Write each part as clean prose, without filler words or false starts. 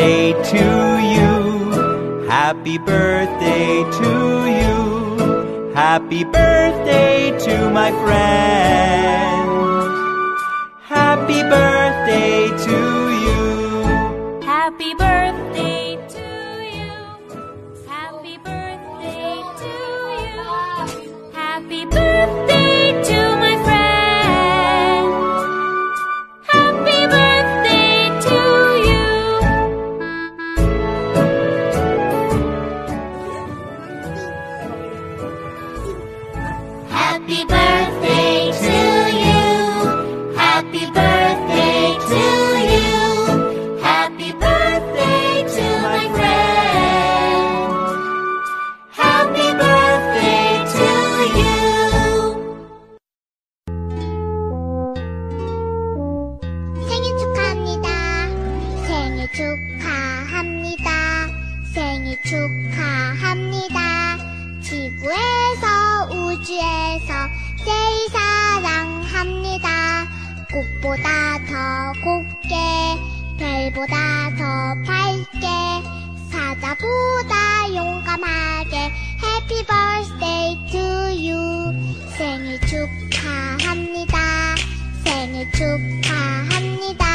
birthday to you. Happy birthday to you. Happy birthday to my friend. Happy birthday to you. Happy birthday to you. Happy birthday to you. Happy birthday to my friend. Happy birthday to you. Happy birthday to you. Happy birthday to you. Happy birthday to my friend. Happy birthday to you. 생일 축하합니다. 생일 축하합니다. 생일 축하합니다. 지구에서 우주에서 제일 사랑합니다. 꽃보다 더 곱게 별보다 더 밝게 사자보다 용감하게 Happy birthday to you. 생일 축하합니다. 생일 축하합니다.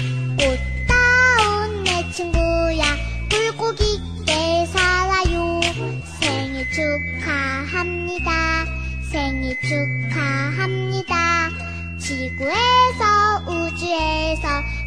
꽃다운 내 친구야 굴곡있게 살아요. 생일 축하합니다. 생일 축하합니다. 지구에서 우주에서